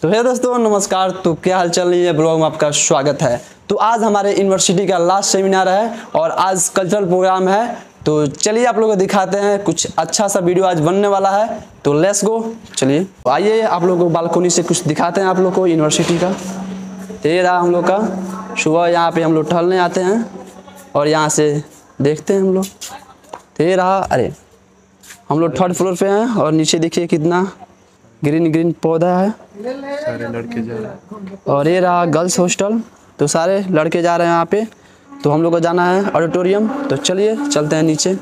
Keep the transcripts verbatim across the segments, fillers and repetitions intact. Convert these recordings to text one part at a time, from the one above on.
तो हे दोस्तों नमस्कार। तो क्या हाल चल रही है, ब्लॉग में आपका स्वागत है। तो आज हमारे यूनिवर्सिटी का लास्ट सेमिनार है और आज कल्चरल प्रोग्राम है। तो चलिए आप लोगों को दिखाते हैं, कुछ अच्छा सा वीडियो आज बनने वाला है। तो लेट्स गो, चलिए तो आइए आप लोगों को बालकोनी से कुछ दिखाते हैं आप लोग को यूनिवर्सिटी का। तो ये रहा हम लोग का, सुबह यहाँ पे हम लोग टहलने आते हैं और यहाँ से देखते हैं हम लोग। तो ये रहा, अरे हम लोग थर्ड फ्लोर पे हैं और नीचे देखिए कितना ग्रीन ग्रीन पौधा है। सारे लड़के जा रहे हैं और ये रहा गर्ल्स हॉस्टल। तो सारे लड़के जा रहे हैं यहाँ पे। तो हम लोग को जाना है ऑडिटोरियम। तो चलिए चलते हैं नीचे।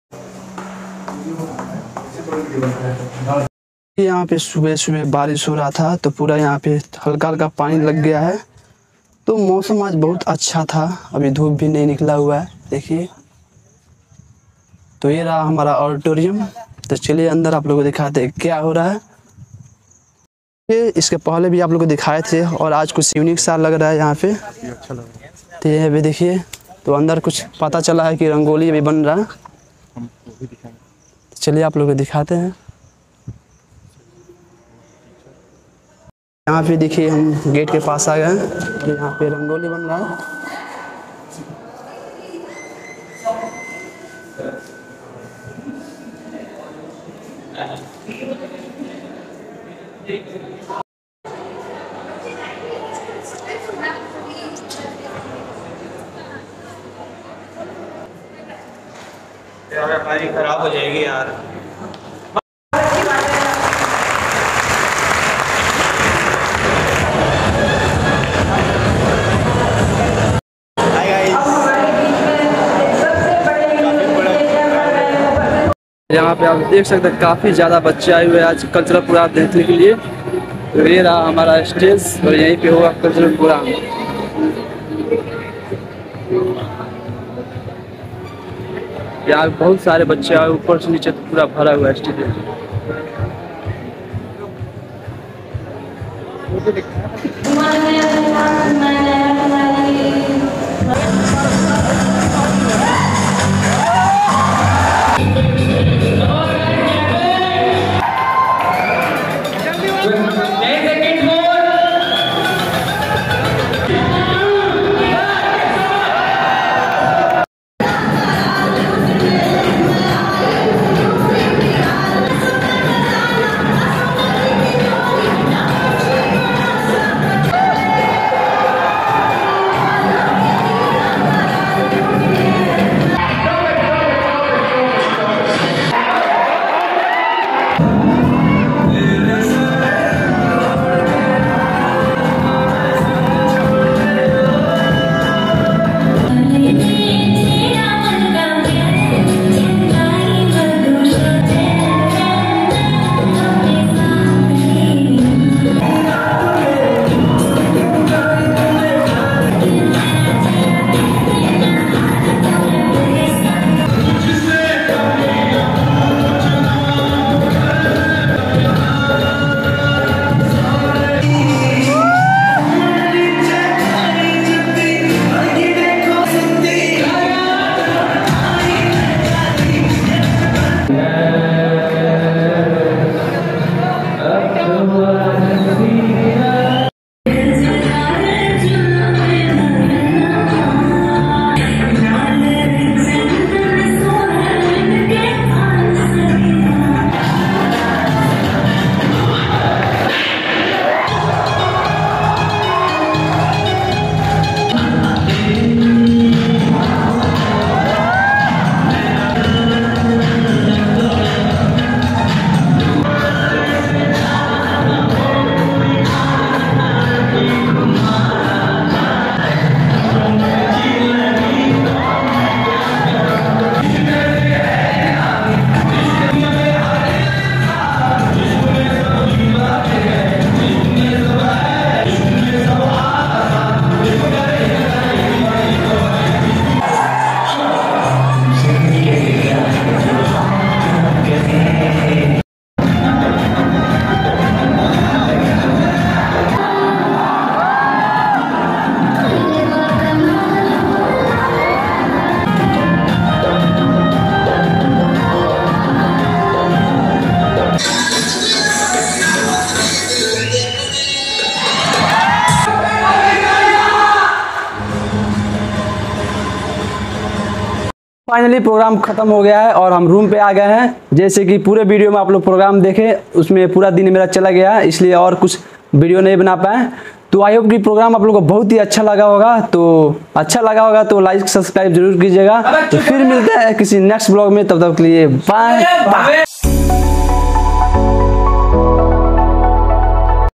यहाँ पे सुबह सुबह बारिश हो रहा था तो पूरा यहाँ पे हल्का हल्का पानी लग गया है। तो मौसम आज बहुत अच्छा था, अभी धूप भी नहीं निकला हुआ है, देखिए। तो ये रहा हमारा ऑडिटोरियम। तो चलिए अंदर आप लोगों को दिखाते हैं क्या हो रहा है। ये इसके पहले भी आप लोगों को दिखाए थे और आज कुछ यूनिक सा लग रहा है यहाँ पे। अच्छा लग रहा है। तो ये भी देखिए, तो अंदर कुछ पता चला है कि रंगोली भी बन रहा है। हम वो भी दिखाएंगे। चलिए आप लोगों को दिखाते हैं। यहाँ पे देखिए हम गेट के पास आ गए हैं। यहाँ पे रंगोली बन रहा है। यार हमारी खराब हो जाएगी यार। यहाँ पे आप देख सकते हैं काफ़ी ज़्यादा बच्चे आए हुए हैं आज कल्चरल प्रोग्राम देखने के लिए। तो ये रहा हमारा स्टेज और यहीं पे होगा कल्चरल प्रोग्राम। यहाँ बहुत सारे बच्चे आए, ऊपर से नीचे तो पूरा भरा हुआ है स्टेज। फाइनली प्रोग्राम खत्म हो गया है और हम रूम पे आ गए हैं। जैसे कि पूरे वीडियो में आप लोग प्रोग्राम देखे, उसमें पूरा दिन मेरा चला गया है, इसलिए और कुछ वीडियो नहीं बना पाए। तो आई होप कि प्रोग्राम आप लोगों को बहुत ही अच्छा लगा होगा। तो अच्छा लगा होगा तो लाइक सब्सक्राइब जरूर कीजिएगा। तो फिर मिलते हैं किसी नेक्स्ट ब्लॉग में, तब तक के लिए बाय बाय।